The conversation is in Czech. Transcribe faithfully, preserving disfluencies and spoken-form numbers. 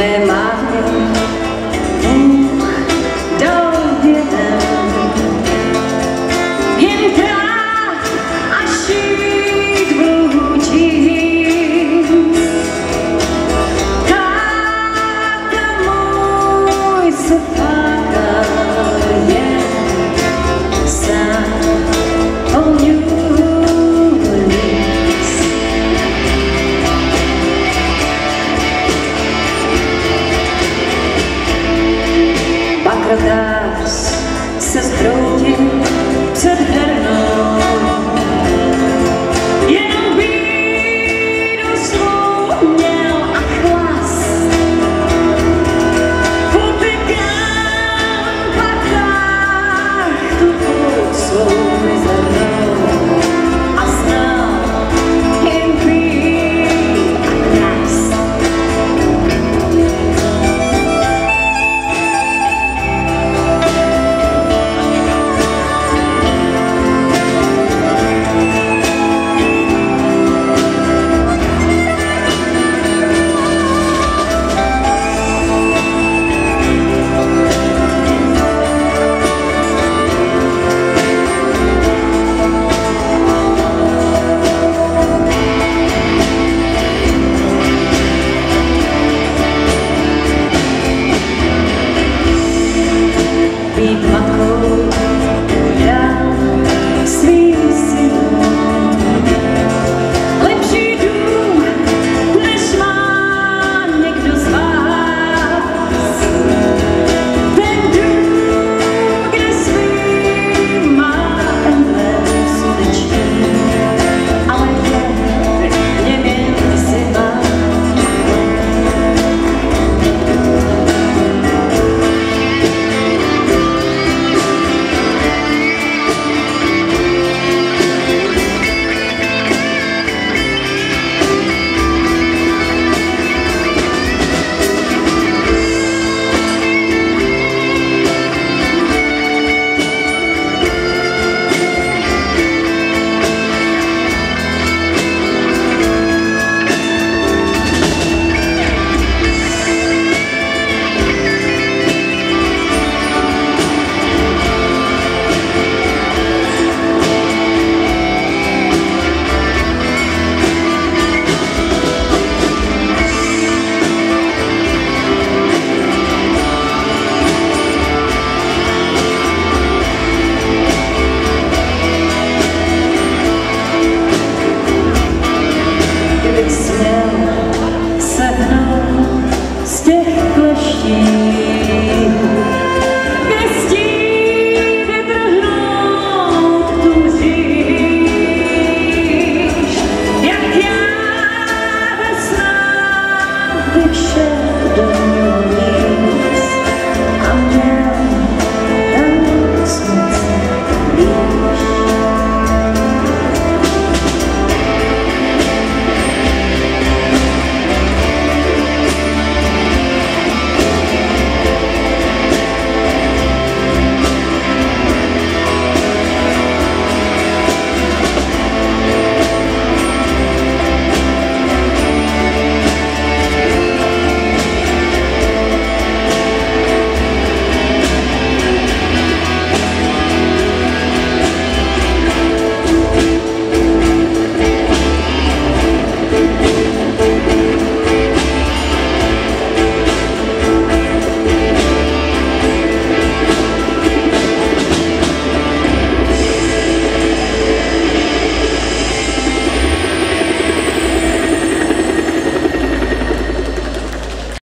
tvé mámě Bůh dal větem. Jen prach a šít vlhutí. Táta můj se plakal jen sám o New Orleans. Bakrotář se zhroutil před hernou, jenom bídu svou měl a chlas. Popykám patách tu půd svou mizernou a znal jen pít a krást. Být matkou dám svým synům lepší dům, než má někdo z vás. Ten dům, kde svým má emblém sluneční, ale je v něm jen zima. Kdybych směl sehnout z těch kleští, pěstí vytrhnout tu říš, jak já ve snách bych šel do New Orleans.